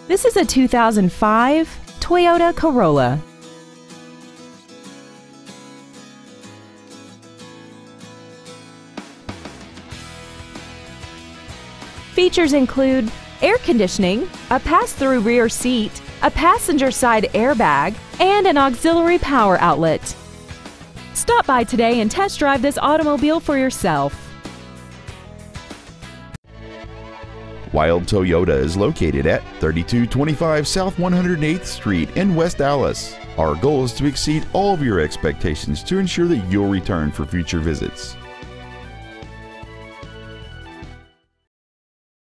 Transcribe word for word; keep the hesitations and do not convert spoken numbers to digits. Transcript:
This is a two thousand five Toyota Corolla. Features include air conditioning, a pass-through rear seat, a passenger side airbag, and an auxiliary power outlet. Stop by today and test drive this automobile for yourself. Wild Toyota is located at thirty-two twenty-five South one hundred eighth Street in West Dallas. Our goal is to exceed all of your expectations to ensure that you'll return for future visits.